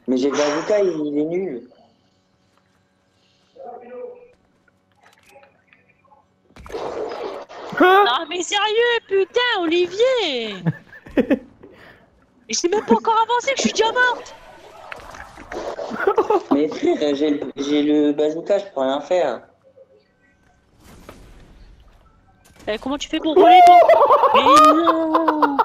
Mais j'ai le bazooka, il est nul. Hein? Non mais sérieux, putain, Olivier! Je sais même pas encore avancé que je suis déjà morte! Mais frère, j'ai le bazooka, je peux rien faire. Comment tu fais pour voler toi? Mais non!